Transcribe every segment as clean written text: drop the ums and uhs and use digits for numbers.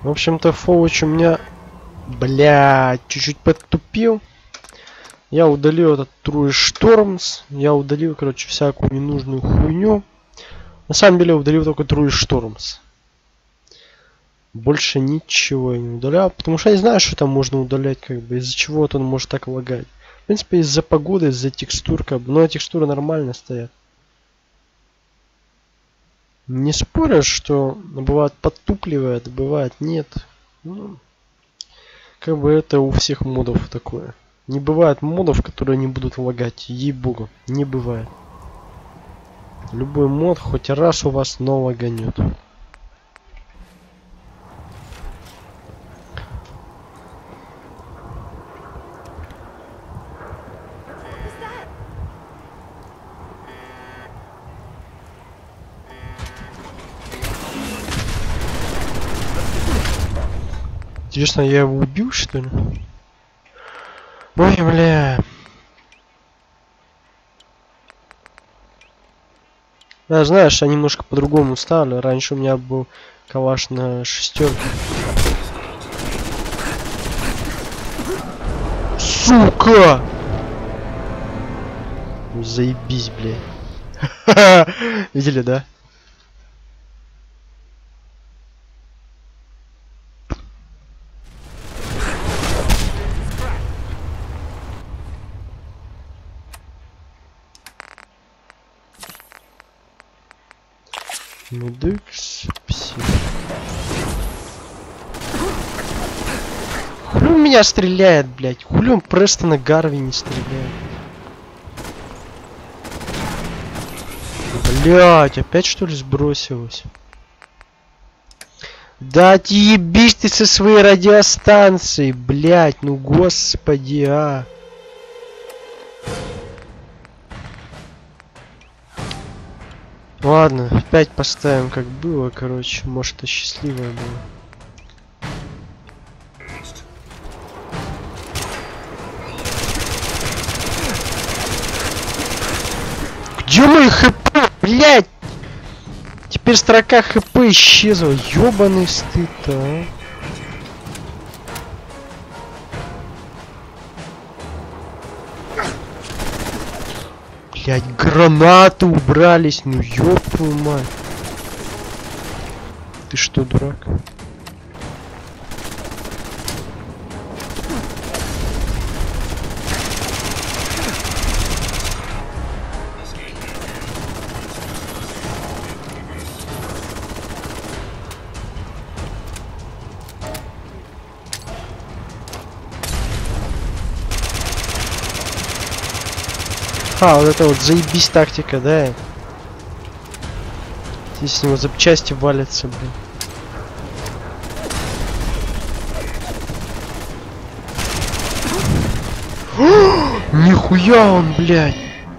В общем-то, Фоуч у меня, блядь, чуть-чуть подтупил. Я удалил этот True Storms. Я удалил, короче, всякую ненужную хуйню. На самом деле, удалил только True Storms. Больше ничего я не удалял, потому что я не знаю, что там можно удалять, как бы, из-за чего он может так лагать. В принципе, из-за погоды, из-за текстур, как бы, но текстуры нормально стоят. Не споришь, что бывает подтупливает, бывает нет. Ну, как бы это у всех модов такое. Не бывает модов, которые не будут лагать, ей-богу, не бывает. Любой мод хоть раз у вас но лаганет. Интересно, я его убил, что ли? Ой, бля. Да, знаешь, я немножко по-другому ставлю. Раньше у меня был калаш на шестерке. Сука! Заебись, бля. Видели, да? Медекс, пси. Хули он меня стреляет, блядь? Хули он Престона Гарви не стреляет? Блядь, опять что ли сбросилось? Да отъебись ты со своей радиостанцией, блядь, ну господи, а. Ладно, опять поставим как было, короче, может это счастливое было. Где мои хп, блядь? Теперь строка хп исчезла, ёбаный стыд-то, а. Блядь, гранаты убрались, ну ёб твою мать. Ты что, дурак? А, вот это вот заебись тактика, да? Здесь с него запчасти валятся, блин. Нихуя он, блядь.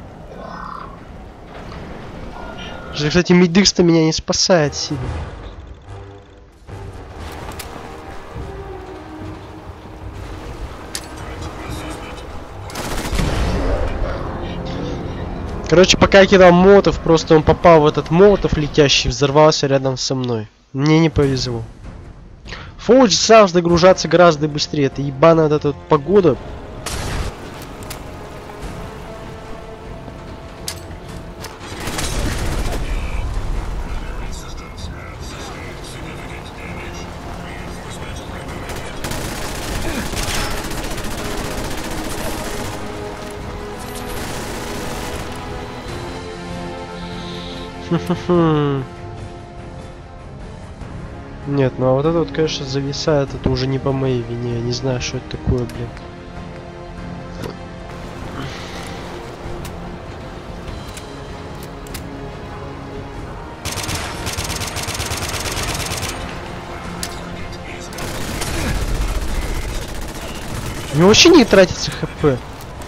Кстати, Медикс-то меня не спасает сильно. Короче, пока я кидал молотов, просто он попал в этот молотов летящий, взорвался рядом со мной. Мне не повезло. Фоуч сам загружаться гораздо быстрее. Это ебаная вот эта вот погода. Нет, ну а вот это вот, конечно, зависает, это уже не по моей вине, я не знаю, что это такое, блин. У него вообще не тратится хп.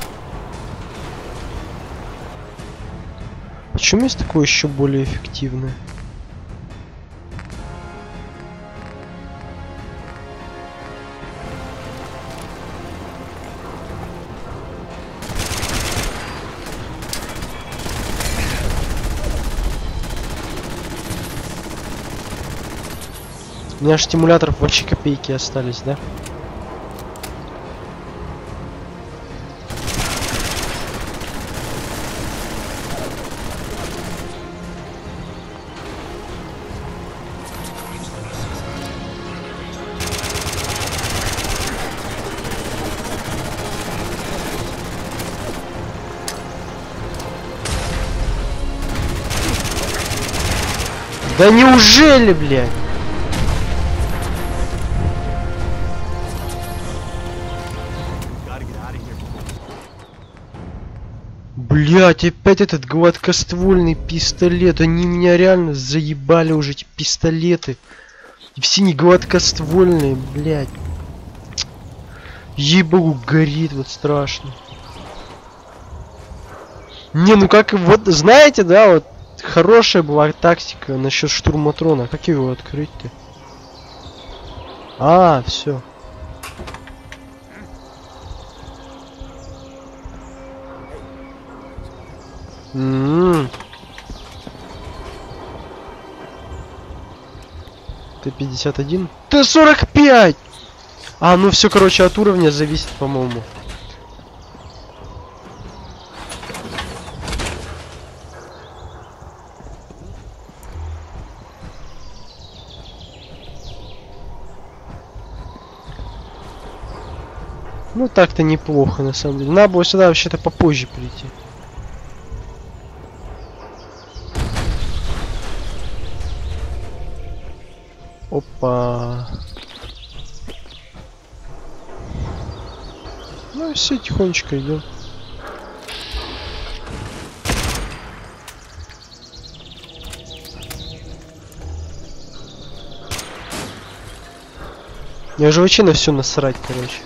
Почему есть такое еще более эффективное? У меня аж стимуляторов вообще копейки остались, да? Да неужели, блядь? Блять, опять этот гладкоствольный пистолет. Они меня реально заебали уже, эти пистолеты. И все не гладкоствольные, блять. Ей-богу, горит, вот страшно. Не, ну как, вот, знаете, да, вот, хорошая была тактика насчет штурматрона. Как его открыть-то? А, все. Т-51? Т-45! А, ну все, короче, от уровня зависит, по-моему. Ну так-то неплохо, на самом деле. Надо было сюда вообще-то попозже прийти. Опа. Ну все, тихонечко идем. Я же вообще на все насрать, короче.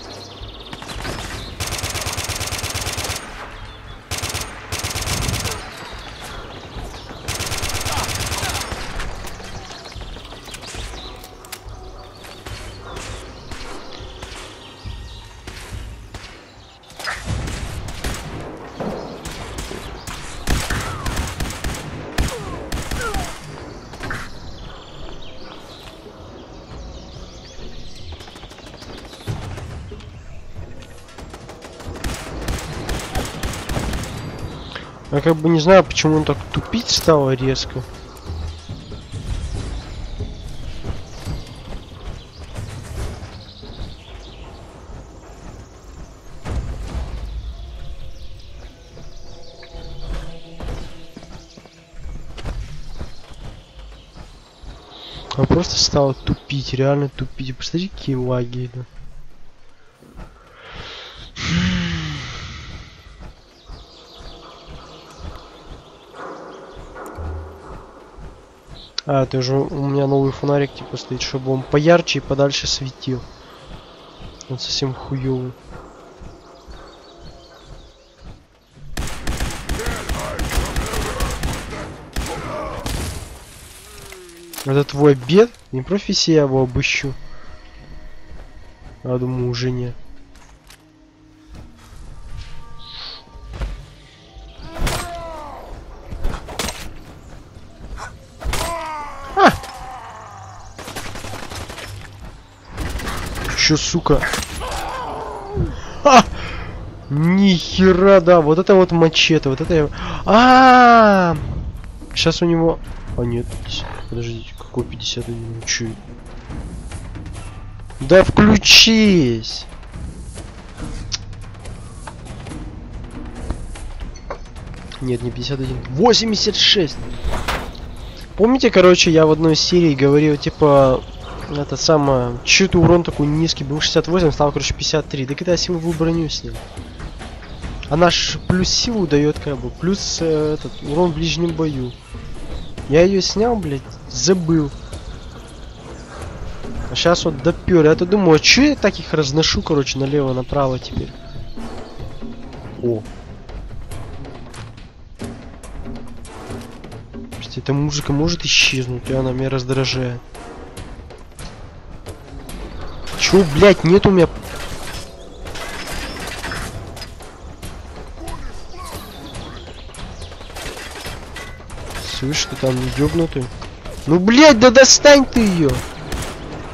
Я как бы не знаю, почему он так тупить стал резко. Он просто стал тупить, реально тупить. Посмотри, какие лаги идут. А, это уже у меня новый фонарик типа стоит, чтобы он поярче и подальше светил. Он совсем хуёвый. Это твой обед? Не профессия, я его обыщу. Я думаю, уже нет. Чё, сука? А! Нихера, да, вот это вот мачете, вот это я... Сейчас у него... А нет, подождите, какой 51? Чё? Да включись! Нет, не 51. 86! Помните, короче, я в одной серии говорил, типа... Это самое... Чё-то урон такой низкий, был 68, стал, короче, 53. Да когда я силовую броню снял. Она ж плюс силу дает, как бы, плюс этот урон в ближнем бою. Я ее снял, блядь, забыл. А сейчас вот допер. Я-то думаю, а чё я так их разношу, короче, налево-направо теперь? О. Эта музыка может исчезнуть, и она меня раздражает. Чё, блядь, нет у меня... Слышь, ты там ёбнутый? Ну, блядь, да достань ты ее!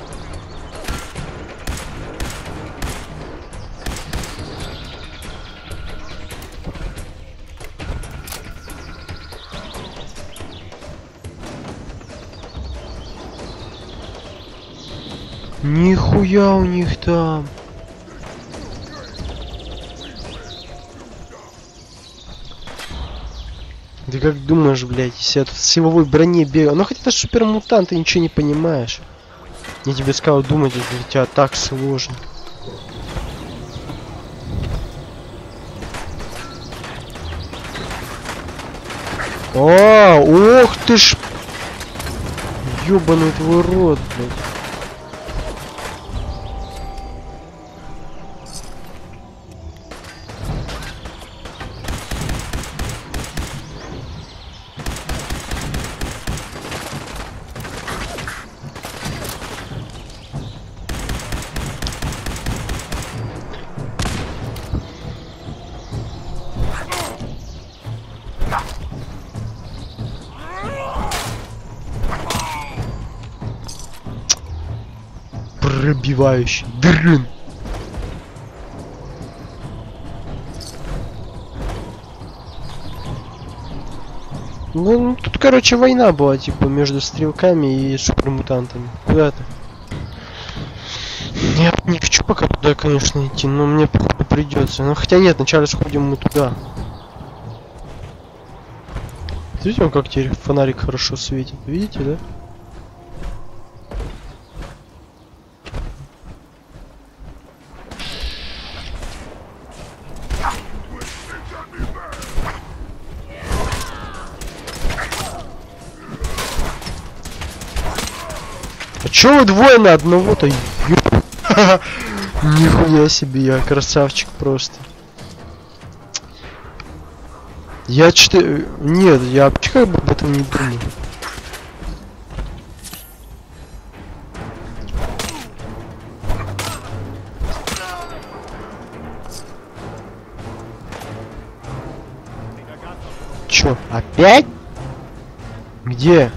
Нихуя у них там. Ты как думаешь, блядь, если я тут в силовой броне бегаю? Ну хотя ты супермутант, ты ничего не понимаешь. Я тебе сказал думать, это для тебя так сложно. А, ох ты ж! Ёбаный твой рот, блядь. Пробивающий дрын. Ну, тут, короче, война была, типа, между стрелками и супермутантами. Куда ты? Я не хочу пока туда, конечно, идти, но мне походу придется. Ну, хотя нет, вначале сходим мы туда. Видите, он как теперь фонарик хорошо светит. Видите, да? А чё вы двое на одного-то? Нихуя себе, я красавчик просто. Я что-то... Нет, я вообще как бы об этом не думаю. Чё, опять? Где?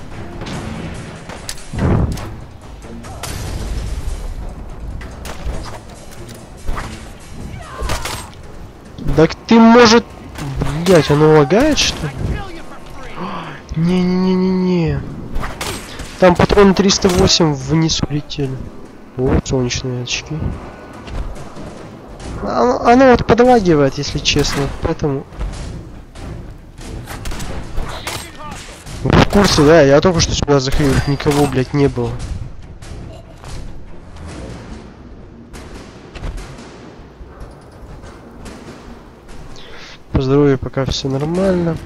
Так ты, может... Блять, оно лагает, что ли? Не-не-не-не-не. Там патроны 308 вниз улетели. Вот солнечные очки. Оно вот подлагивает, если честно, поэтому... Вы в курсе, да? Я только что сюда заходил, никого, блять, не было. По здоровью пока все нормально.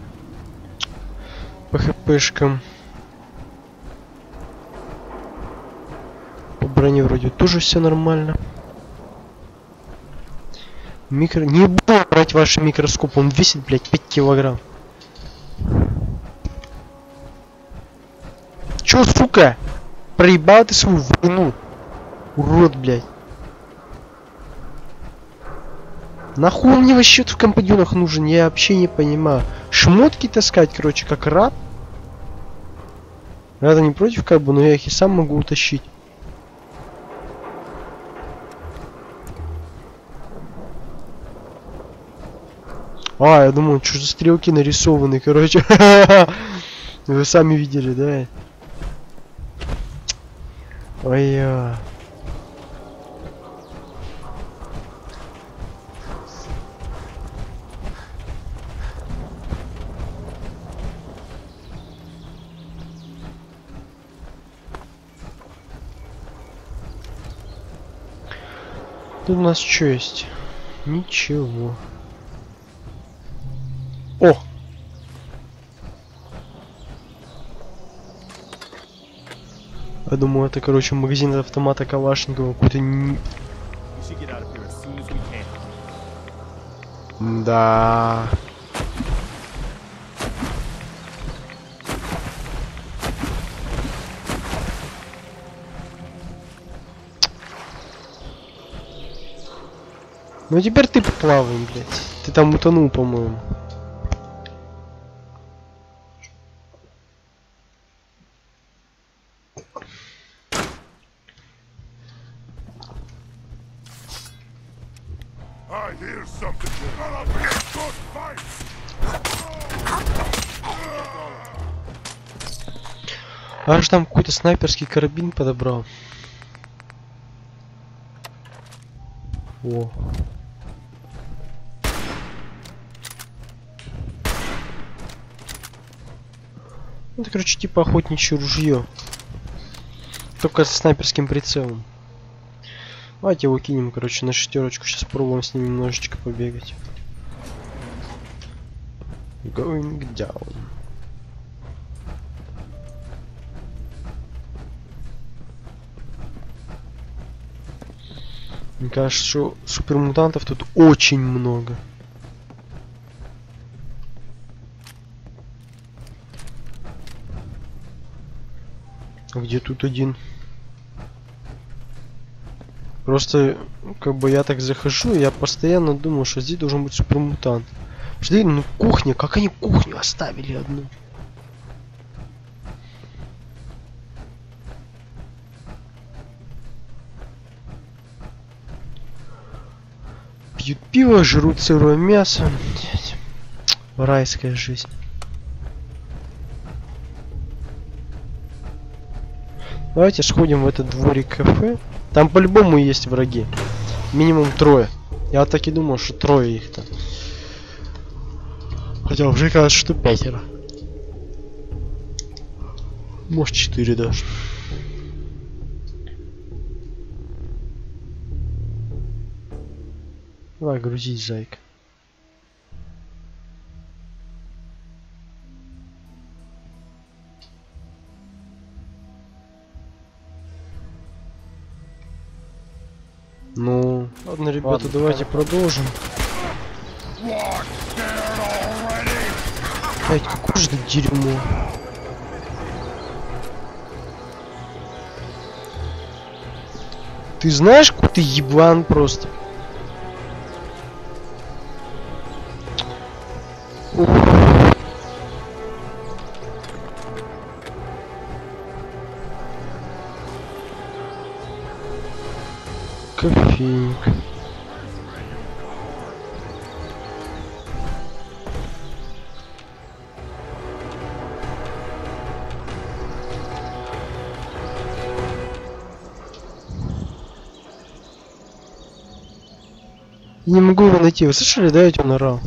По хпшкам. По броне вроде тоже все нормально. Не буду брать ваш микроскоп, он весит, блядь, 5 килограмм. Чё, сука? Проебал ты свою войну? Урод, блядь. Нахуй мне вообще в компаньонах нужен? Я вообще не понимаю. Шмотки таскать, короче, как раб? Я-то не против, как бы, но я их и сам могу утащить. А, я думаю, что за стрелки нарисованы, короче. Вы сами видели, да? Ой-я. Тут у нас что есть? Ничего. О! Я думаю, это, короче, магазин от автомата Калашникова. Какой-то не... Да. Ну теперь ты поплаваем, блядь. Ты там утонул, по-моему. Аж там какой-то снайперский карабин подобрал. О. Это, короче, типа охотничье ружье. Только с снайперским прицелом. Давайте его кинем, короче, на шестерочку. Сейчас пробуем с ним немножечко побегать. Going down. Мне кажется, что супермутантов тут очень много. А где тут один? Просто, как бы я так захожу, я постоянно думаю, что здесь должен быть супермутант. Смотри, ну кухня, как они кухню оставили одну? Пьют пиво, жрут сырое мясо. Райская жизнь. Давайте сходим в этот дворик кафе. Там по-любому есть враги. Минимум 3. Я так и думал, что 3 их там. Хотя уже кажется, что 5. Может 4 даже. Давай грузись, зайка. Ну, ладно, ребята, ладно, давайте продолжим. Блять, какое же это дерьмо. Ты знаешь, какой ты еблан просто? Кофейник. Не могу его найти. Вы слышали, да, он орал?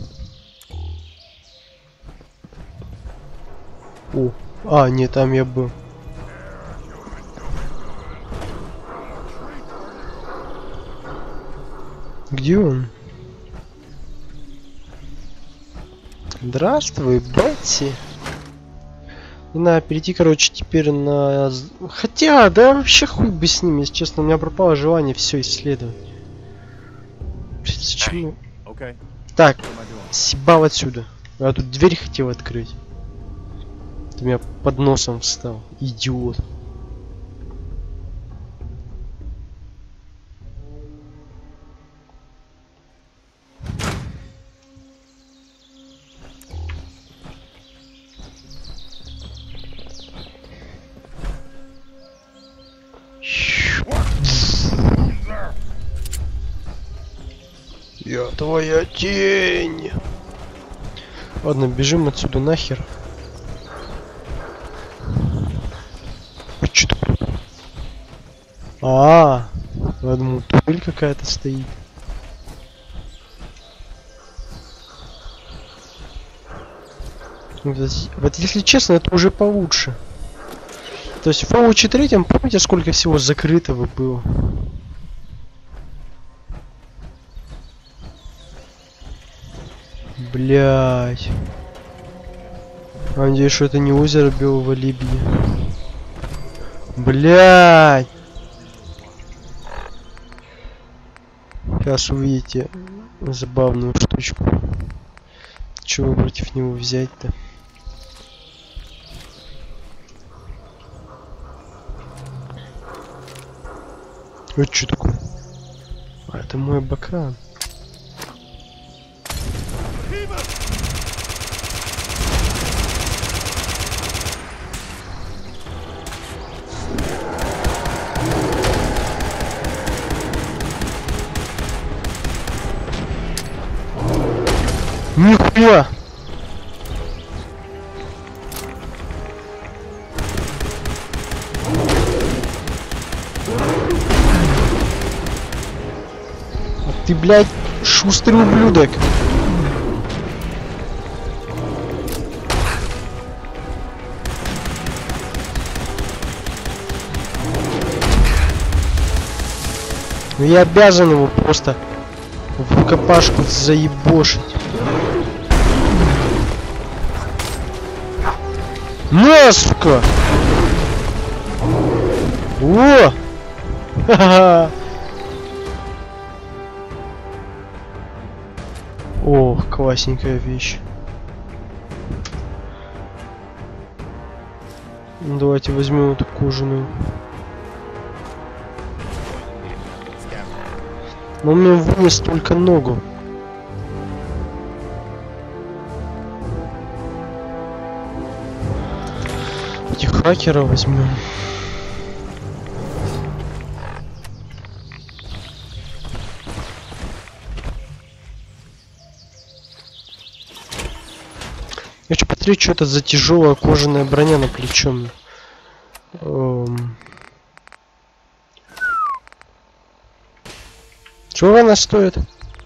О, а, нет, там я был. Где он? Здравствуй, Бетси. Надо перейти, короче, теперь на... Хотя, да вообще хуй бы с ним, если честно. У меня пропало желание все исследовать. Зачем? Okay. Так, съебал отсюда. Я тут дверь хотел открыть. Ты у меня под носом встал, идиот. Я твоя тень. Ладно, бежим отсюда нахер. А, я думаю, пыль какая-то стоит. Вот если честно, это уже получше. То есть в Fallout 3, помните, сколько всего закрытого было? Блять. Надеюсь, что это не озеро Белого Лебедя. Блять. Сейчас увидите забавную штучку. Чего против него взять-то? Это что такое? А, это мой бакран. Нихуя! Ты, блядь, шустрый ублюдок. Ну я обязан его просто в рукопашку заебошить. На, сука! О! Ха-ха! О, классненькая вещь. Ну, давайте возьмем эту кожаную. Но он мне вынес только ногу. Этих хакеров возьмем. Я хочу посмотреть, что это за тяжелая кожаная броня на плечо. Чего она стоит?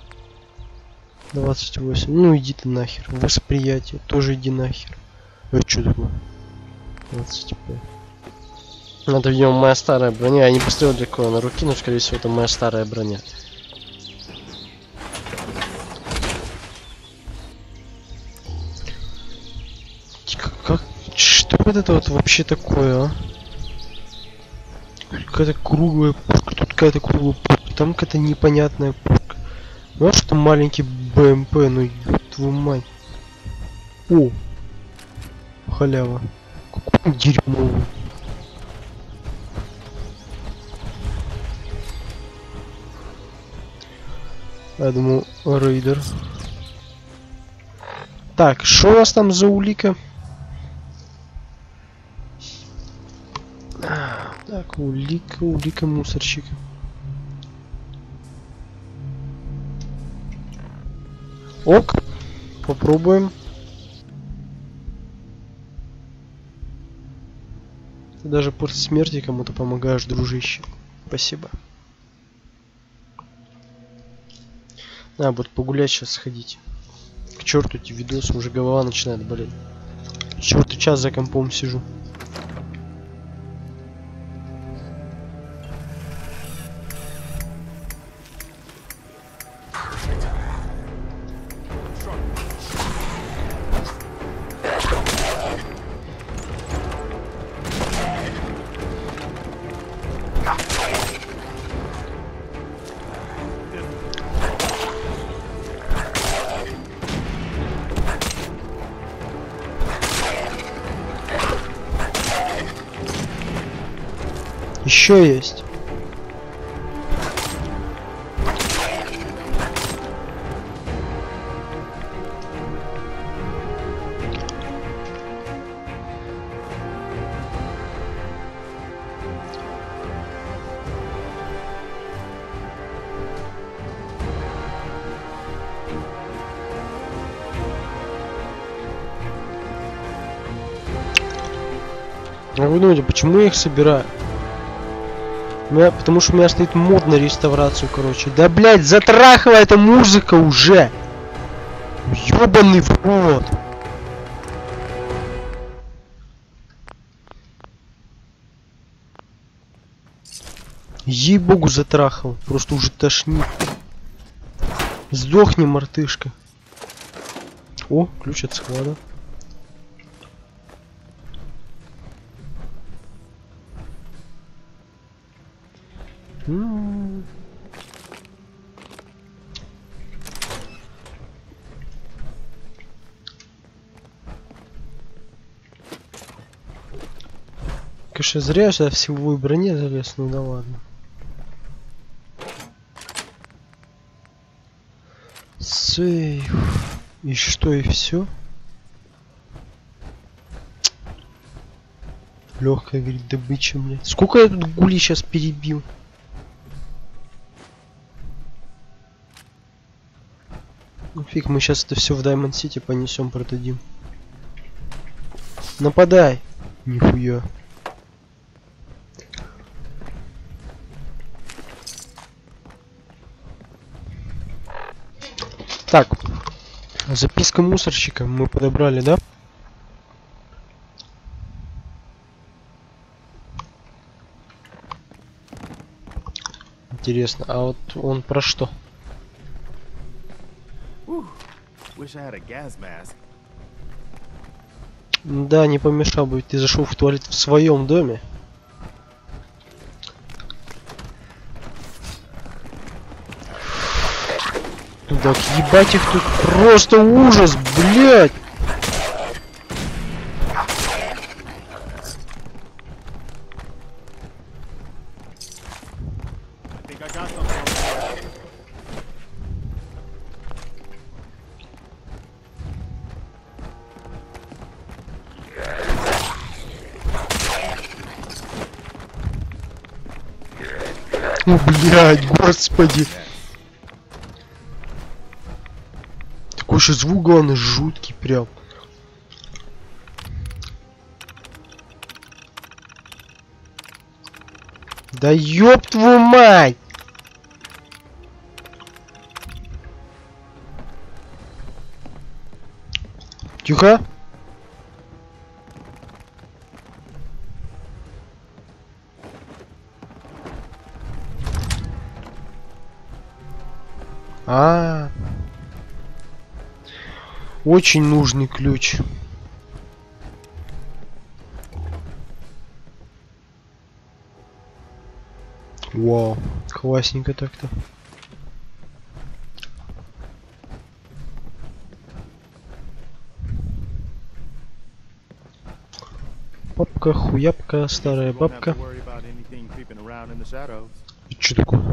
28. Ну иди ты нахер. Восприятие. Тоже иди нахер. Это что такое? 25. Это, видимо, моя старая броня. Я не поставил для кого на руки, но, скорее всего, это моя старая броня. Как? Что это вот вообще такое, а? Какая-то круглая пушка, тут какая-то круглая пушка, там какая-то непонятная пушка. Ну что маленький БМП, ну ёб твою мать. О! Халява. Какой дерьмовый. Я думаю, рейдер. Так, что у нас там за улика? Так, улика мусорщика. Ок, попробуем. Ты даже после смерти кому-то помогаешь, дружище. Спасибо. А, вот погулять сейчас сходить. К черту эти видосы, уже голова начинает болеть. Черт, час за компом сижу. Еще есть. А вы думаете, почему я их собираю? Потому что у меня стоит мод на реставрацию, короче. Да, блядь, затрахала эта музыка уже! Ёбаный в рот! Ей-богу, затрахал. Просто уже тошнит. Сдохни, мартышка. О, ключ от склада. Конечно, зря я в силовой броне залез, ну да ладно. Сейф. И что, и все? Легкая, говорит, добыча, блядь. Сколько я тут гули сейчас перебил? Ну фиг, мы сейчас это все в Diamond City понесем, продадим. Нападай! Нихуя. Так, записка мусорщика мы подобрали, да? Интересно, а вот он про что? Да, не помешал бы, ты зашел в туалет в своем доме. Так, ебать их тут просто ужас, блядь! О, блядь, господи! Такой же звук, главное, жуткий прям. Да ёб твою мать! Тихо! Очень нужный ключ. Вау, классненько так-то. Бабка, хуяпка, старая бабка. Что такое?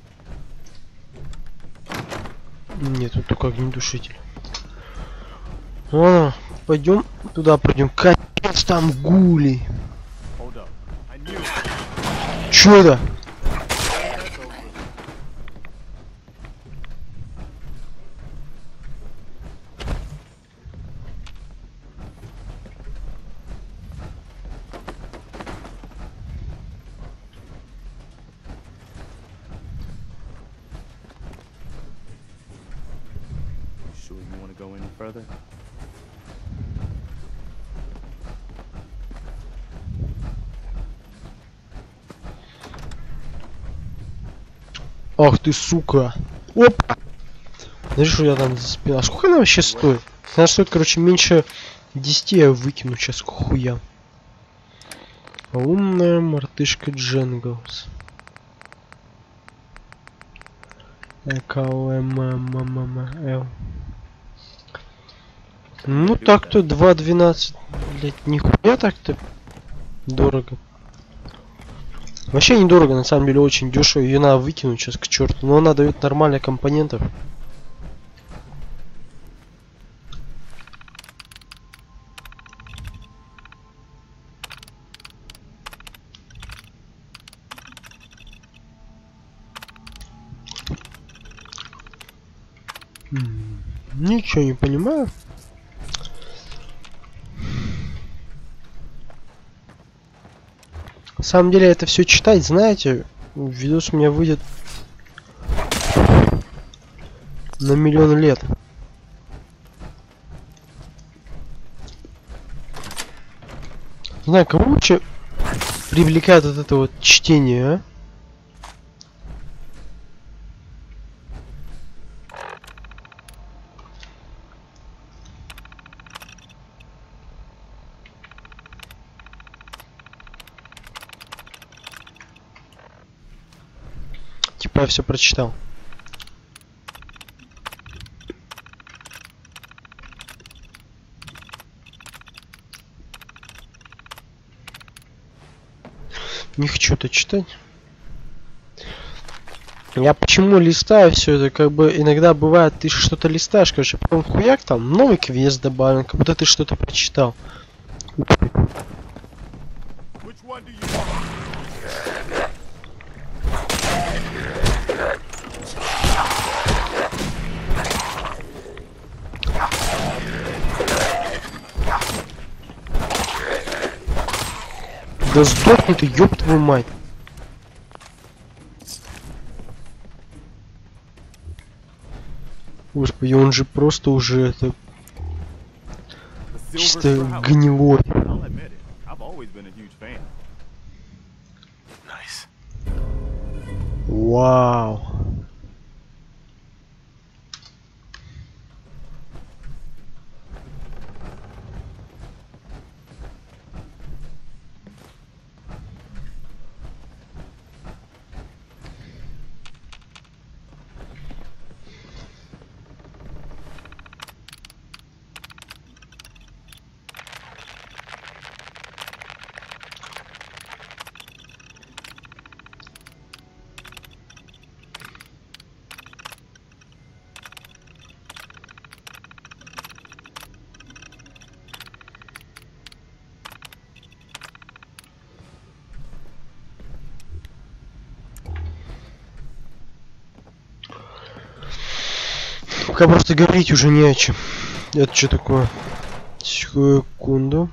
Нет, тут только огнетушитель. Ладно, пойдем туда, пройдем. Капец, там гули. Чё это? Ах ты, сука. Опа! Знаешь, что я там за спиной? А сколько она вообще стоит? Она стоит, короче, меньше 10, я выкину сейчас к хуям. Умная мартышка Дженглс. КЛМММЛ. Ну так-то 2.12. Блять, нихуя так-то дорого. Вообще недорого, на самом деле очень дешево. Ее надо выкинуть сейчас к черту. Но она дает нормальных компонентов. Ничего не понимаю. На самом деле это все читать, знаете, видос у меня выйдет на 1 000 000 лет. Не знаю, кого вообще привлекает вот это вот чтение, а? Типа я все прочитал. Не хочу это читать. Я почему листаю все это, как бы иногда бывает, ты что-то листаешь, короче, потом хуяк там, новый квест добавлен, как будто ты что-то прочитал. Да сдохни ты, ёб твою мать. Господи, он же просто уже это The Silver чисто Sprout. гнилой. I'll admit it. I've always been a huge fan. Nice. Вау. Пока просто говорить уже не о чем. Это что такое? Секунду.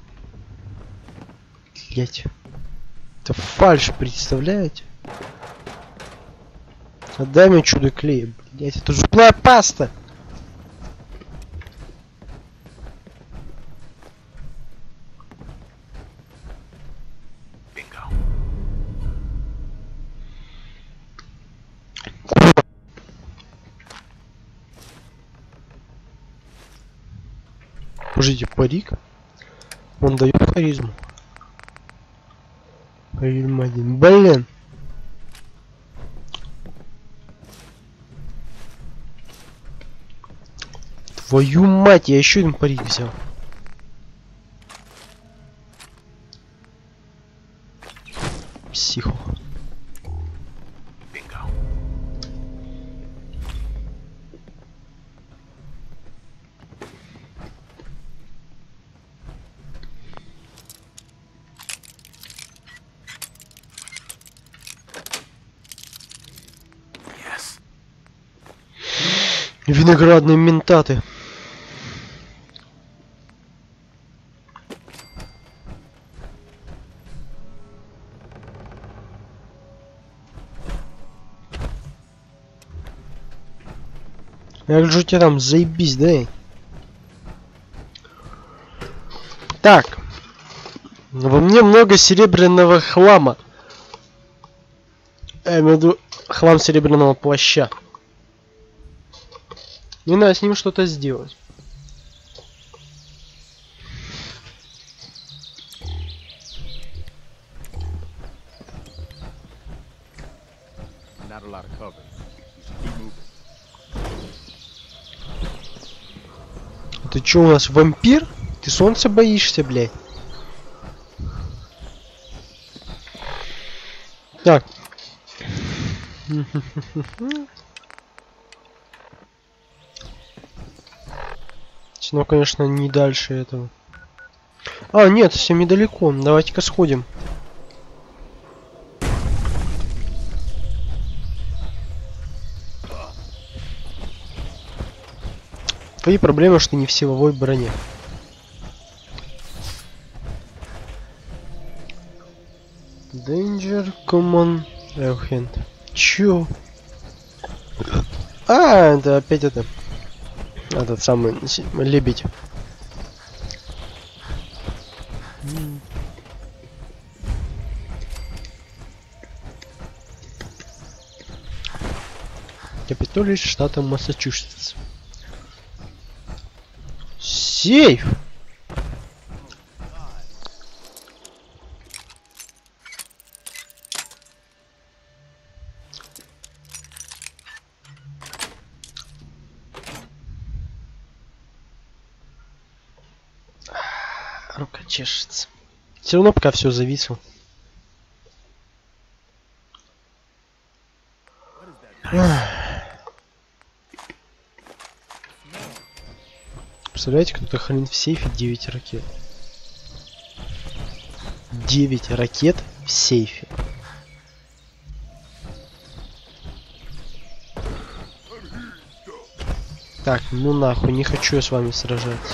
Блять. Это фальшь, представляете? Отдай мне чудо клея. Блять, это зубная паста. Bingo. Подождите, парик. Он дает харизму. Харизма 1. Блин. Твою мать, я еще один парик взял. Психо. Bingo. Yes. Виноградные ментаты. Я же у тебя там заебись, да? Так. Во мне много серебряного хлама. Я имею в виду хлам серебряного плаща. Не надо с ним что-то сделать. Not a lot of cover. We should keep moving. Ты чё, у нас вампир? Ты солнца боишься, блядь? Так. Ну, конечно, не дальше этого. А, нет, совсем недалеко. Давайте-ка сходим. Твои проблемы, что не в силовой броне. Danger, common, airhand. Чё? А, это опять это. Этот самый лебедь. Капитолий штата Массачусетс. Сейф! Рука чешется. Все равно пока все зависло. Представляете, кто-то хранит в сейфе 9 ракет. 9 ракет в сейфе. Так, ну нахуй, не хочу я с вами сражаться.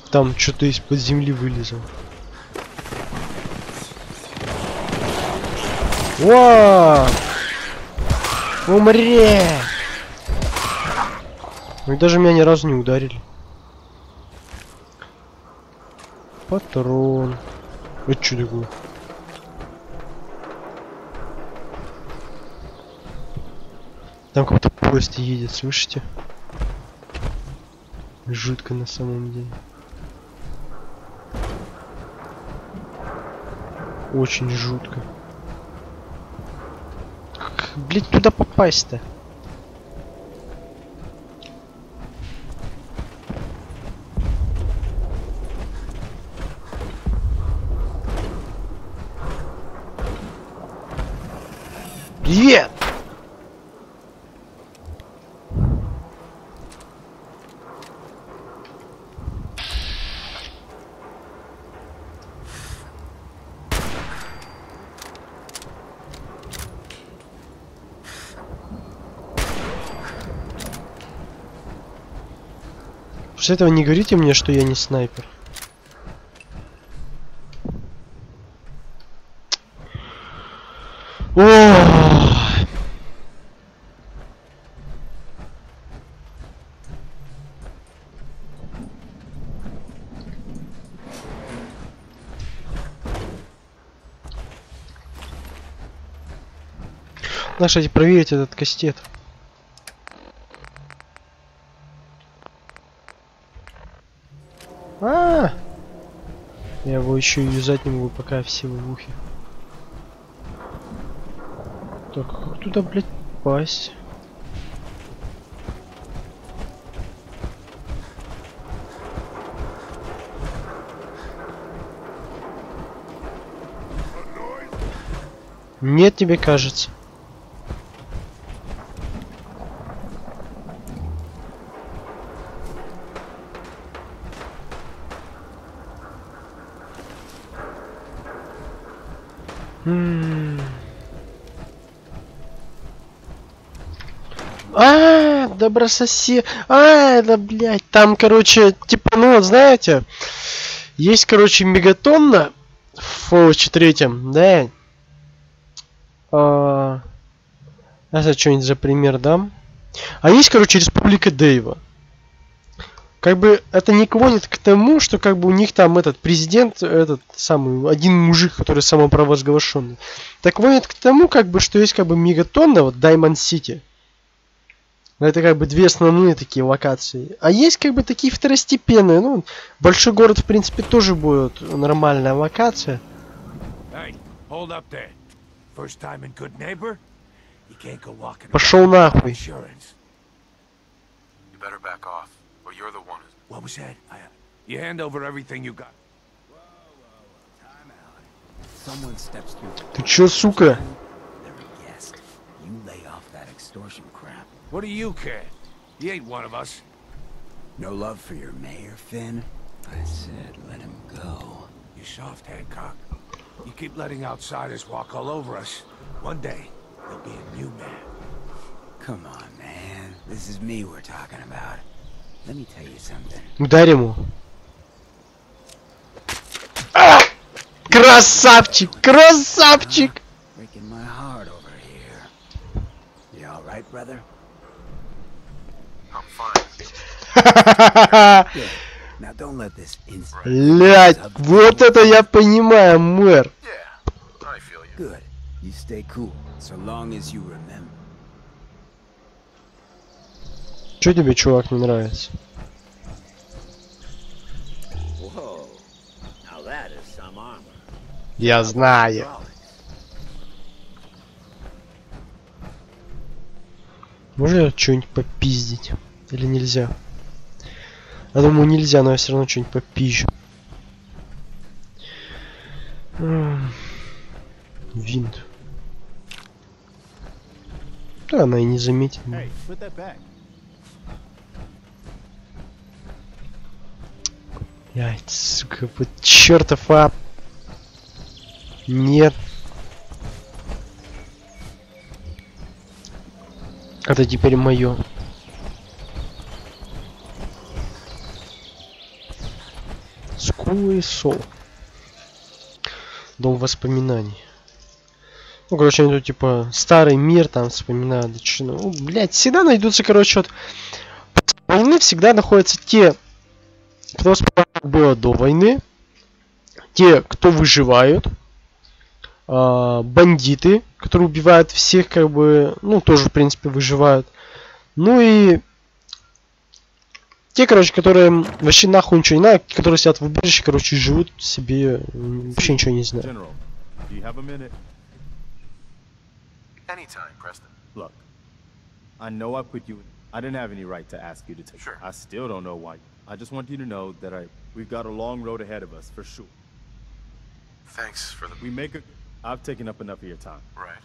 Там что-то из-под земли вылезло. Вау! Умри! Ну и даже меня ни разу не ударили. Патрон. Это что такое? Там какой-то поезд едет, слышите? Жутко на самом деле. Очень жутко. Как, блядь, туда попасть-то? Привет! После этого не говорите мне, что я не снайпер. О! Надо, кстати, проверить этот кастет. Я его еще и юзать не могу, пока все в ухе. Так, как туда, блядь, попасть? Нет, тебе кажется. Добрососед. Это, блядь, там, короче, типа, ну вот, знаете, есть, короче, мегатонна в Fallout 3, да? Я что-нибудь за пример дам. А есть, короче, Республика Дэйва. Как бы это не клонит к тому, что как бы у них там этот президент, этот самый, один мужик, который самопровозглашенный. Так клонит к тому, как бы, что есть как бы мегатонна, вот Diamond City. Это как бы две основные такие локации. А есть как бы такие второстепенные. Ну, большой город, в принципе, тоже будет нормальная локация. Пошел нахуй. Ты чё, сука? What do you care? He ain't one of us. No love for your mayor, Finn? I said let him go. You soft, Hancock. You keep letting outsiders walk all over us. One day, there'll be a new man. Come on, man. This is me we're talking about. Let me tell you something. Ударь ему. Красавчик! Красавчик! Breaking my heart over here. You all right, brother? Now don't let this instant. Блять, вот это я понимаю, мэр. Good. You stay cool, so long as you remember. Чё тебе, чувак, не нравится? Я знаю. Можно что-нибудь попиздить? Или нельзя? Я думаю, нельзя, но я все равно что-нибудь попизжу. Винт. Да, она и не заметит. Блять, сука, вот чертов ап. Нет. Это теперь мое. Blue Soul. Дом воспоминаний. Ну, короче, они тут, типа, старый мир там вспоминают. Ну, блядь, всегда найдутся, короче, вот... После войны всегда находятся те, кто вспоминает было до войны. Те, кто выживают. Бандиты, которые убивают всех, как бы... Ну, тоже, в принципе, выживают. Ну и... Те, короче, которые вообще нахуй ничего не надо, которые сидят в убежище, короче, живут себе, вообще ничего не знают. General, do you have a minute? Anytime, Preston. Look, I know I put you in. I didn't have any right to ask you to take. Sure. I still don't know why. I just want you to know that we've got a long road ahead of us for sure. Thanks for the... We make a. I've taken up enough of your time. Right.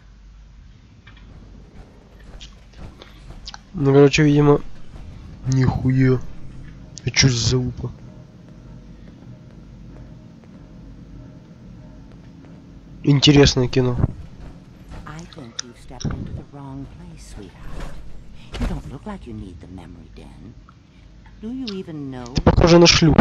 Ну, короче, видимо, нихуя. А чё за залупа? Интересное кино. I think you've stepped into the wrong place, sweetheart. You don't look like you need the memory den. Do you even know? Похоже на шлюп.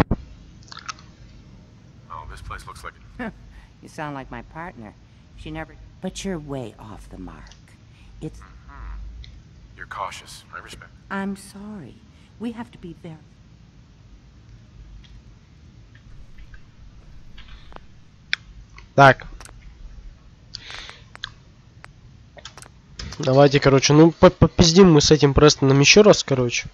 Oh, this place looks like it. You sound like my partner. She never... But you're way off the mark. It's... You're cautious. I respect. I'm sorry. We have to be very... Так. Давайте, короче, ну попиздим мы с этим Престоном еще раз, короче.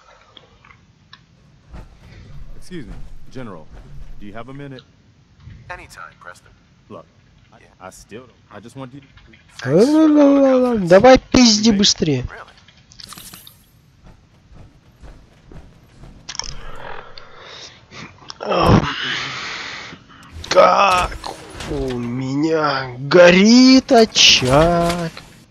Excuse me, General. Do you have a minute? Anytime, Preston. Look, I still don't. I just want you. Давай пизди быстрее. Really? Как у меня горит очаг.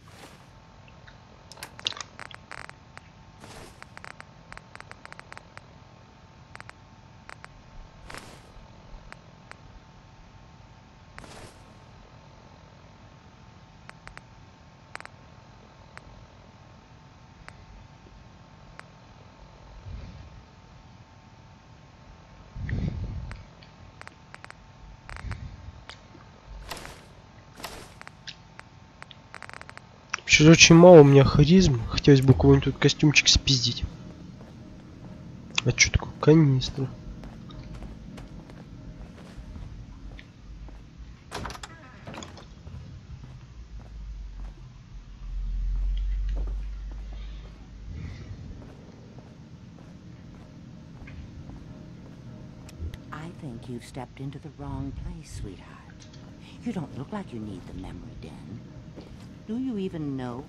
Что-то очень мало у меня харизм. Хотелось бы какой-нибудь тут костюмчик спиздить. А что такое? Канистра. I think you've stepped into the wrong place, sweetheart. You don't look like you need the memory den. Do you even know?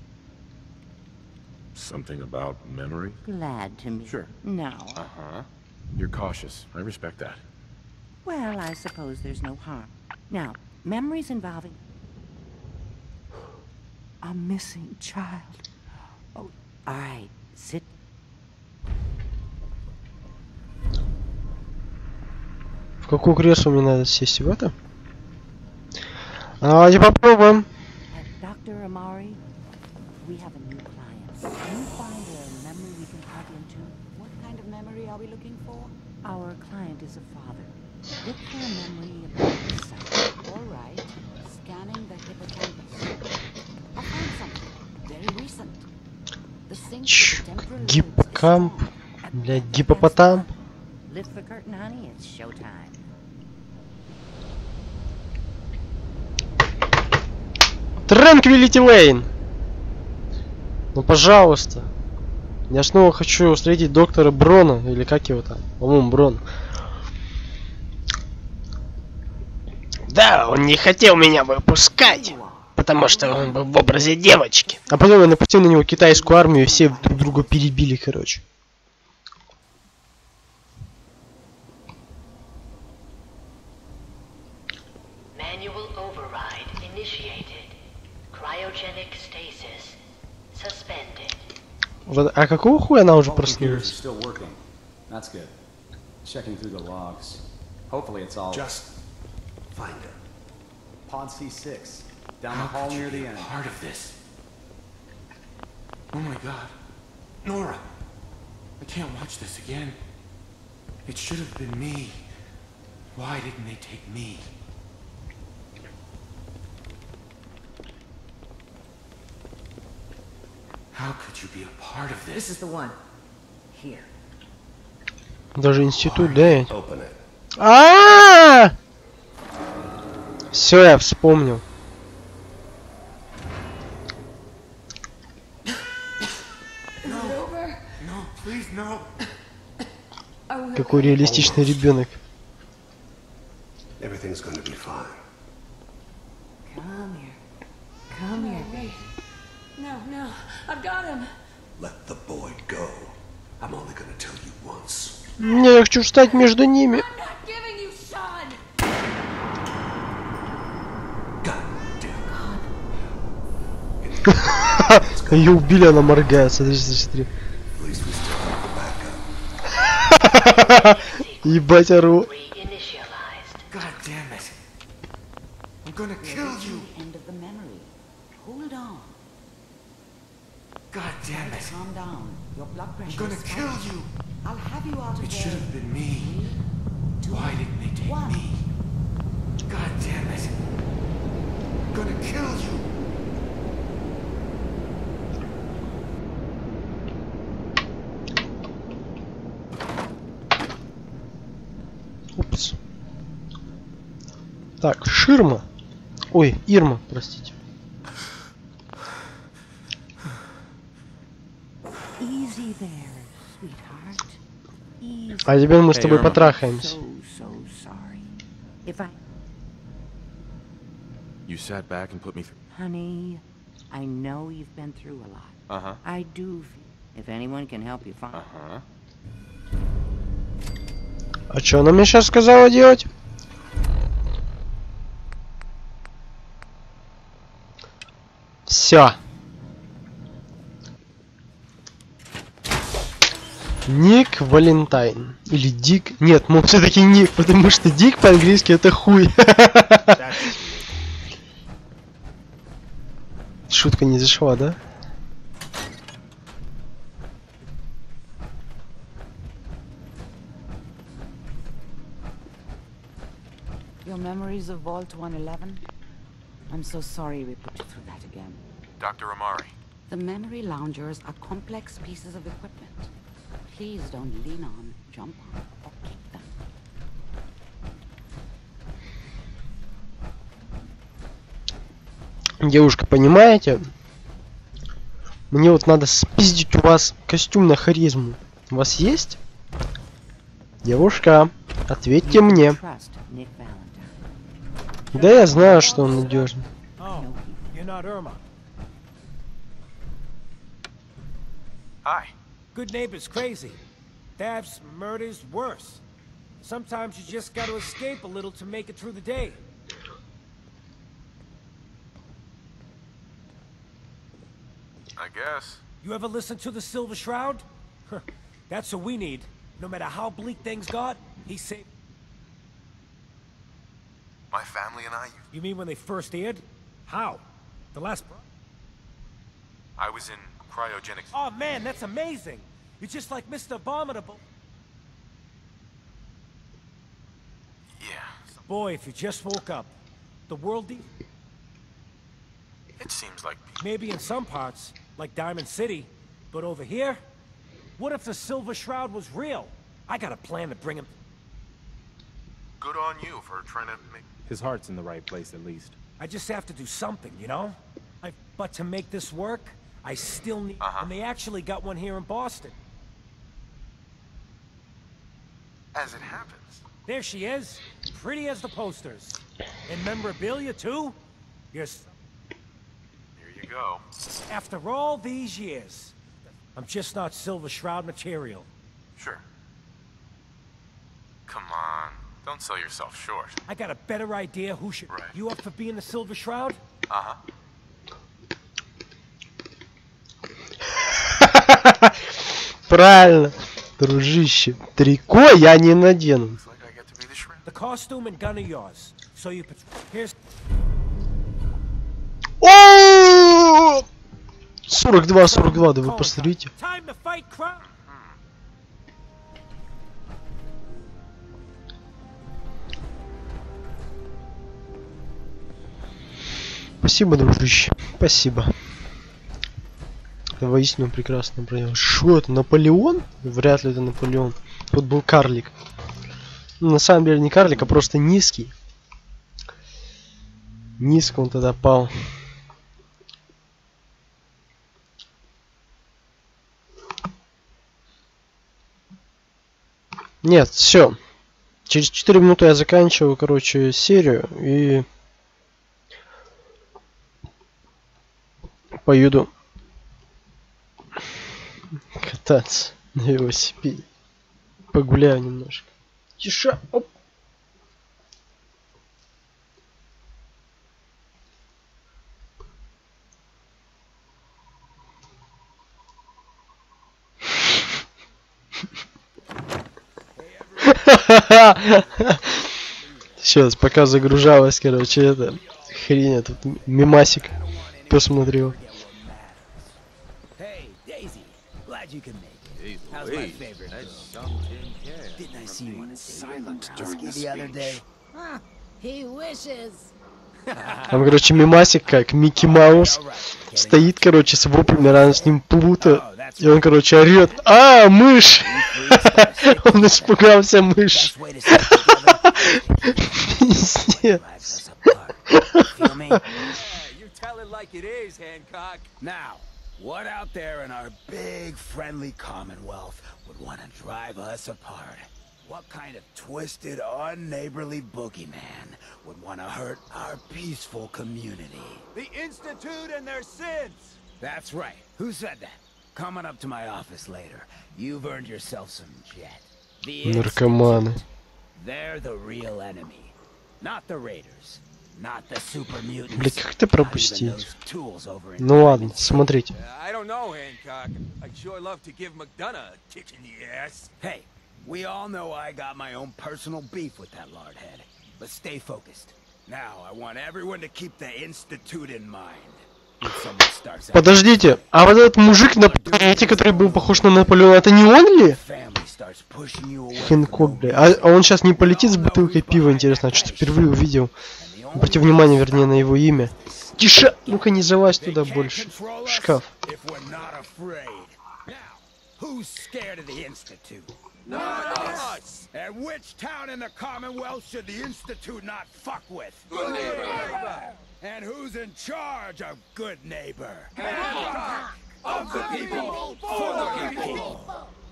Something about memory? Glad to meet. Sure. Now, Uh-huh. You're cautious. I respect that. well, I suppose there's no harm. Now, memories involving a missing child. Oh, all right. Sit. В какое кресло мне надо сесть? В это? Давайте попробуем. Dr. Amari, we have a new client. Can you find a memory we can plug into? What kind of memory are we looking for? Our client is a father. Look for a memory about his son. All right. Scanning the hippocampus. I found something very recent. The sync with temporal lobes is Гиппокамп. strong. Блядь, гипопотам. Lift the curtain, honey. It's showtime. Tranquility Lane. Ну, пожалуйста. Я снова хочу встретить доктора Брона. Или как его там? По-моему, Брон. Да, он не хотел меня выпускать. Потому что он был в образе девочки. А потом я напустил на него китайскую армию, и все друг друга перебили, короче. Manual override initiated. Cryogenic stasis suspended. Вот, а какого хуя она уже All computers are проснулась? still working. That's good. Checking through the logs. Hopefully it's all... Just find her. Pod C6. Down the hall near the end. Part of this. Oh my god. Nora. I can't watch this again. It should have been me. Why didn't they take me? How could you be a part of This this? is the one. Here. Даже институт, да? Open it. А! Все, я вспомнил. No, please, no. Какой реалистичный ребенок. Everything's gonna be fine. Come here. Come here. Wait. No. I've got him. Let the boy go. I'm only gonna tell you once. Не, я хочу встать между ними. I'm not giving you Sean. God damn. Ее убили, она моргает. Смотри, смотри. At least we still have the backup. Ебать, ору. Reinitialized. God damn it. I'm gonna kill you. End of the memory. Hold on. God damn it. Calm down. Your blood I'm pressure gonna is kill spiking. you. I'll have you out of It there. should have been me. Why didn't they take One. me? God damn it. I'm gonna kill you. Упс. Так, Ширма. Ой, Ирма, простите. Easy there, sweetheart. Easy. А теперь мы с тобой Irma. потрахаемся. So sorry. If I... You sat back and put me through. Honey, I know you've been through a lot. Uh-huh. I do. If anyone can help you find... Uh-huh. А что она мне сейчас сказала делать? Все. Ник Валентайн. Или Дик. Нет, ну все-таки Ник, потому что Дик по-английски это хуй. Шутка не зашла, да? Your memories of Vault 111? I'm so sorry we put you through that again. Dr. Amari. The memory loungers are complex pieces of equipment. Please don't lean on, jump on, or kick them. Девушка, понимаете? Мне вот надо спиздить у вас костюм на харизму. У вас есть? Девушка, ответьте мне. Trust Nick Valentine. Да я знаю, что он надежный. Oh, you're not Irma. Hi. Good neighbor's crazy. Thefts, murders, worse. Sometimes you just gotta escape a little to make it through the day. I guess. You ever listen to the Silver Shroud? That's what we need. No matter how bleak things got, he saved. My family and I, You mean when they first aired? How? The last... I was in cryogenics. Oh man, that's amazing! You're just like Mr. Abominable. Yeah. Boy, if you just woke up, the world... It seems like Maybe in some parts, like Diamond City, but over here? What if the Silver Shroud was real? I got a plan to bring him... good on you for trying to make. His heart's in the right place, at least. I just have to do something, you know? But to make this work, I still need... Uh-huh. And they actually got one here in Boston. As it happens. There she is, pretty as the posters. And memorabilia, too? Yes. Here you go. After all these years, I'm just not Silver Shroud material. Sure. Come on. Don't sell yourself short. I got a better idea who should... Right. You up for being the Silver Shroud? Uh-huh. Правильно, дружище. Трико я не надену. Looks like I get to be the shrimp. The costume and gun are yours. So you... Here's... О! 42, да вы посмотрите. Time to fight crime! Спасибо, дружище. Спасибо. Это воистину прекрасно проявил. Что это, Наполеон? Вряд ли это Наполеон. Тут был карлик. Ну, на самом деле не карлик, а просто низкий. Низко он тогда пал. Нет, все. Через 4 минуты я заканчиваю, короче, серию и поеду кататься на велосипеде. Погуляю немножко. Тише. Оп. Сейчас, пока загружалась, короче, это хрень, этот мемасик посмотрел. Там, короче, мемасик как Микки Маус стоит, короче, с воплями, рядом с ним Плуто, и он, короче, орет: «А, мышь!» Он испугался мышь. Пиздец. What out there in our big friendly Commonwealth would want to drive us apart? What kind of twisted, unneighborly boogeyman would want to hurt our peaceful community? The Institute and their sins! That's right. Who said that? Coming up to my office later. You've earned yourself some jet. The Наркоманы. They're the real enemy. Not the Raiders. Not the super mutants. Блять, как это пропустить? Ну ладно, смотрите. I don't know, Hancock. I'd sure love to give McDonough a kick in the ass. Hey, we all know I got my own personal beef with that lard head. But stay focused. Now, I want everyone to keep the Institute in mind. Подождите, а вот этот мужик на планете, который был похож на Наполеона, это не он ли? Хэнкок, бля. А он сейчас не полетит с бутылкой пива, интересно, я что-то впервые увидел. Обратите внимание, вернее, на его имя. Тише! Ну-ка не залазь туда больше. Шкаф. Not us! And which town in the Commonwealth should the Institute not fuck with? Good neighbor! And who's in charge of good neighbor? Hancock! Of the people, for the people!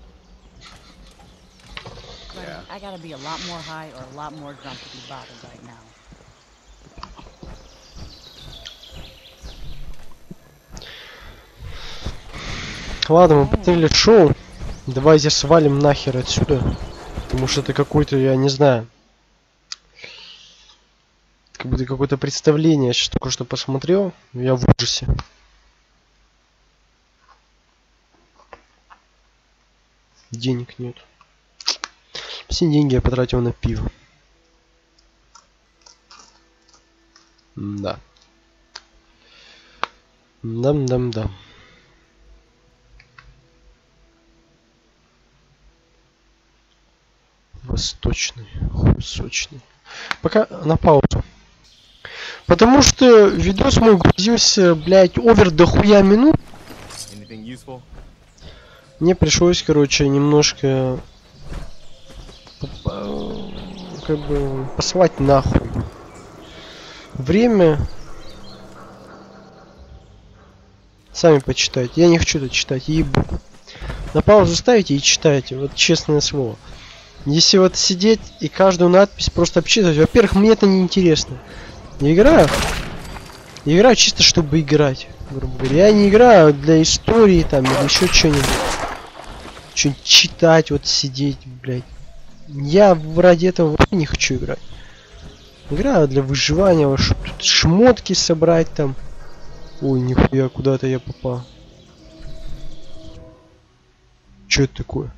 Yeah. I gotta be a lot more high or a lot more drunk to be bothered right now. Ладно, мы посмотрели шоу. Давайте свалим нахер отсюда. Потому что это какой-то, я не знаю. Как будто какое-то представление. Я сейчас только что посмотрел. Я в ужасе. Денег нет. Все деньги я потратил на пиво. Да. Дам-дам-дам. Восточный, сочный. Пока на паузу. Потому что видос мой грузился, блять, овер до хуя минут. Мне пришлось, короче, немножко как бы послать нахуй. Время. Сами почитайте. Я не хочу это читать, ебу. На паузу ставите и читайте. Вот честное слово. Если вот сидеть и каждую надпись просто обчитывать, во-первых, мне это не интересно. Я играю чисто чтобы играть, грубо говоря. Я не играю для истории там или еще что-нибудь. Что-нибудь читать, вот сидеть, блядь. Я ради этого не хочу играть. Играю для выживания, вот, чтобы тут шмотки собрать там. Ой, нихуя, куда-то я попал. Что это такое?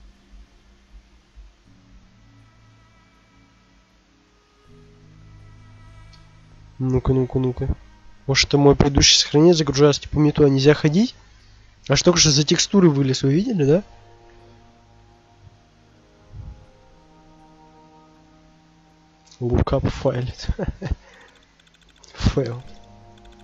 Ну-ка, ну-ка, ну-ка. Может, это мой предыдущий сохранение загружается, типа мне туда нельзя ходить? А что только что за текстуры вылез, вы видели, да? Lookup файлит. Фейл.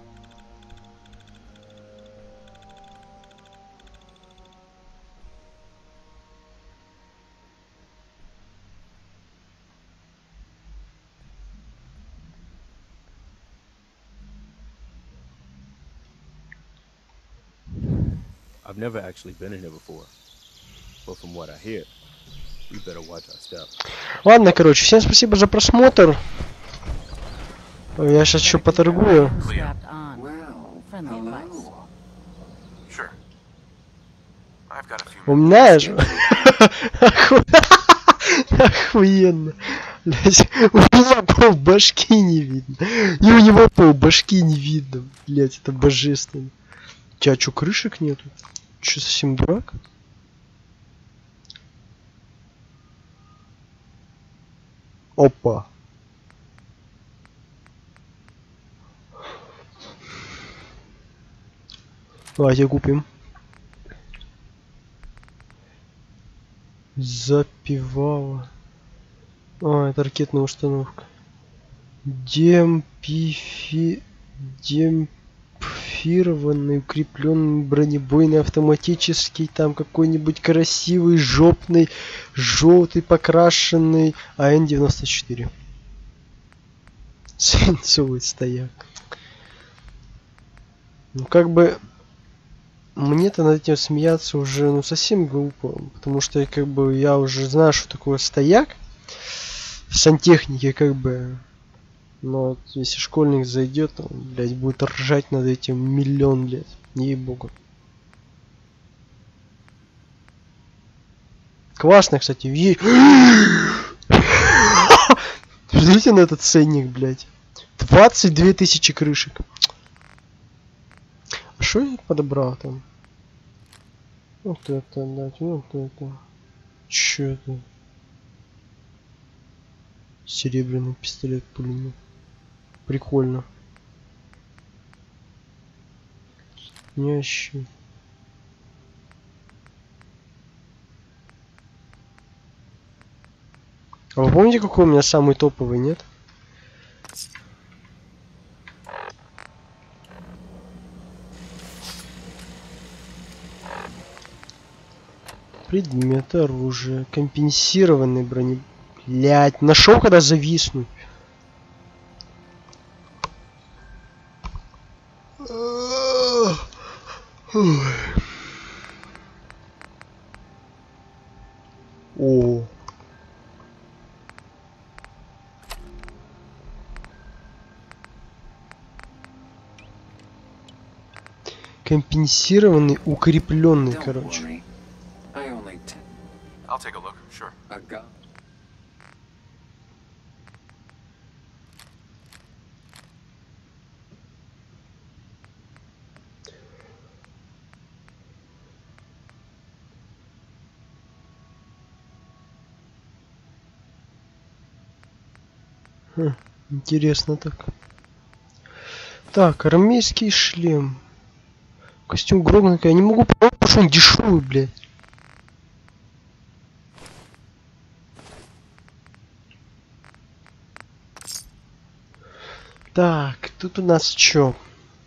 I've never actually been in here before, but from what I hear, we better watch our step. Ладно, короче, всем спасибо за просмотр. Я сейчас еще поторгую. Strapped on. Friendly advice. Sure. I've got a few Умнаешь? Охуенно. Блять, у него полбашки не видно. И у него полбашки не видно. Блять, это божественно. У тебя что, крышек нету? Че, совсем дурак? Опа. Давайте купим. Запивала. А, это ракетная установка. Демпфированный, укрепленный, бронебойный, автоматический, там какой-нибудь красивый, жопный, желтый, покрашенный АН-94. Свинцовый стояк. Ну, как бы... Мне-то над этим смеяться уже, ну, совсем глупо. Потому что, как бы, я уже знаю, что такое стояк. В сантехнике, как бы... Но вот, если школьник зайдет, он, блядь, будет ржать над этим миллион лет. Ей-богу. Классно, кстати. Смотрите на этот ценник, блядь. 22 тысячи крышек. А что я подобрал там? Вот это, дать, вот это. Чё это? Серебряный пистолет-пулемет. Прикольно. Нящий. А вы помните, какой у меня самый топовый, нет? Предмет оружия. Компенсированный брони... Блять, нашел когда зависнуть. О. Компенсированный, укрепленный, короче. I'll take a look, sure. Интересно так. Так, армейский шлем. Костюм гробника. Я не могу понять, потому что он дешевый, блядь. Так, тут у нас что?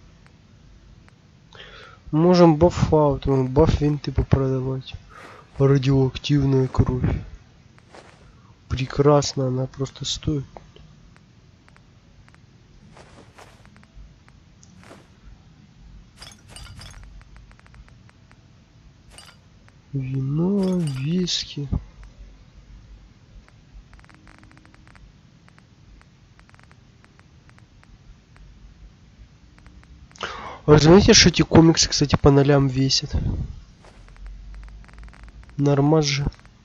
Можем баф-аут, баф-винты попродавать. Радиоактивная кровь. Прекрасно, она просто стоит. Вино, виски. Вы знаете, что эти комиксы, кстати, по нолям весят? Нормально же.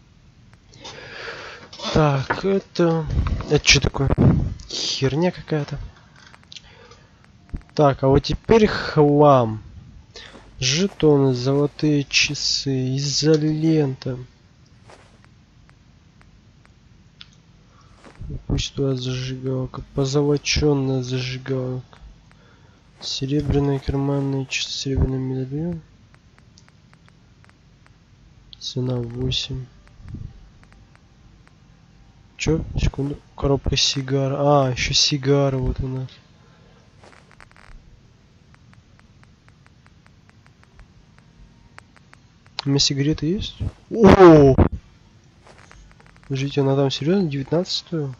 Так, это что такое? Херня какая-то. Так, а вот теперь хлам. Жетоны, золотые часы, изолента. Пусть туда зажигалка, позолоченная зажигалка. Серебряные карманные часы, серебряный медальон. Цена 8. Чё? Секунду. Коробка сигар. А, еще сигара вот у нас. У меня сигареты есть? О! Подождите, она там серьезно 19 стоила?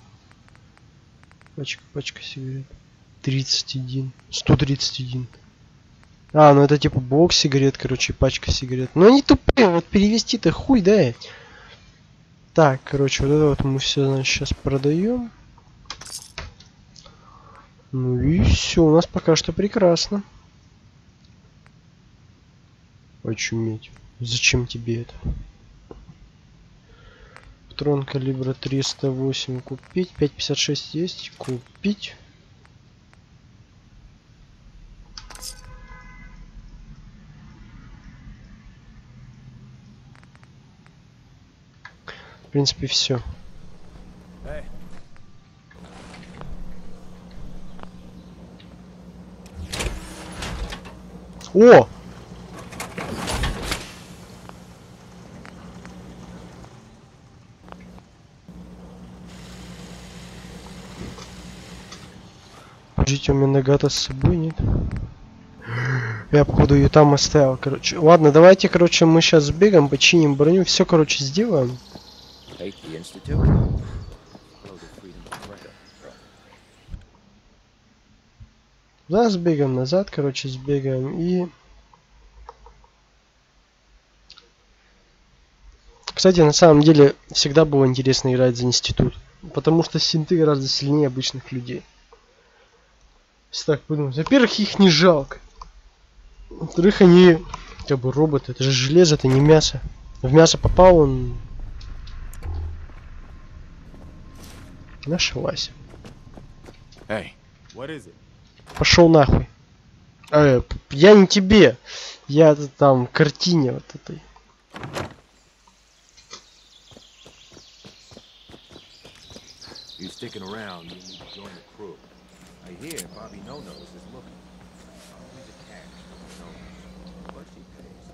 Пачка сигарет. 31. 131. А, ну это типа бокс сигарет, короче, пачка сигарет. Но они тупые, вот перевести-то хуй, да? Так, короче, вот это вот мы все, значит, сейчас продаем. Ну и все, у нас пока что прекрасно. Очуметь. Зачем тебе это? Патрон калибра 308 купить. 5.56 есть. Купить. В принципе, все. О! Подождите, у меня нагата с собой нет. Я, походу, ее там оставил, короче. Ладно, давайте, короче, мы сейчас сбегаем, починим броню, все, короче, сделаем. Да, сбегаем назад, короче, сбегаем и... Кстати, на самом деле, всегда было интересно играть за институт. Потому что синты гораздо сильнее обычных людей. Если так подумать. Во-первых, их не жалко. Во-вторых, они как бы роботы. Это же железо, это не мясо. В мясо попал, он... Нашелась. Hey, what is it? Пошел нахуй. Я не тебе. Я там в картине вот этой. You sticking around, you need to join the crew. I hear Bobby No-Nose is looking. He's a cash, no. But she pays.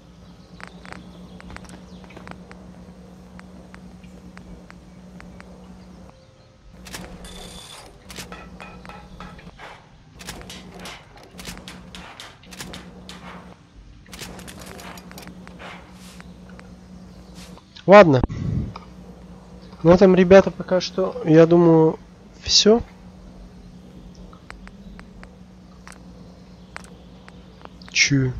Ладно. На этом, ребята, пока что, я думаю, все. Че?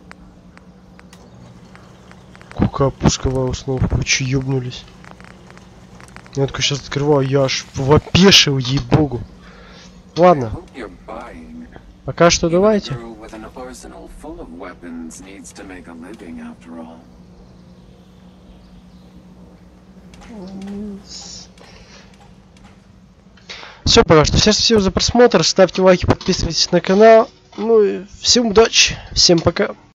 Какая пусковая установка? Вы че, ёбнулись? Я только сейчас открываю, я аж опешил, ей-богу. Ладно. Пока что давайте. Все, пока что. Всем спасибо за просмотр. Ставьте лайки, подписывайтесь на канал. Ну и всем удачи. Всем пока.